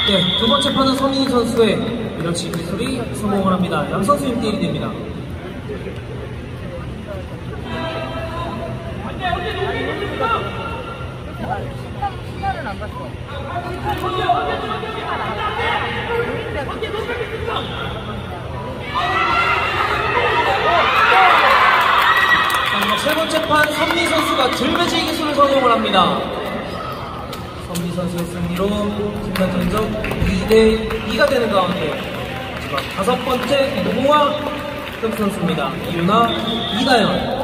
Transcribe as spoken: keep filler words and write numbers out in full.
네, 두 번째 판은 서민희 선수의 밀어치기 기술이 성공을 합니다. 양 선수 일 대 일이 됩니다. 시간은 안 봤어. 세 번째 판 선미 선수가 들매지 기술을 성공을 합니다. 선미 선수의 승리로 팀단 전적 이 대 이가 되는 가운데 다섯 번째 노공화 선수입니다. 이윤아, 이다현.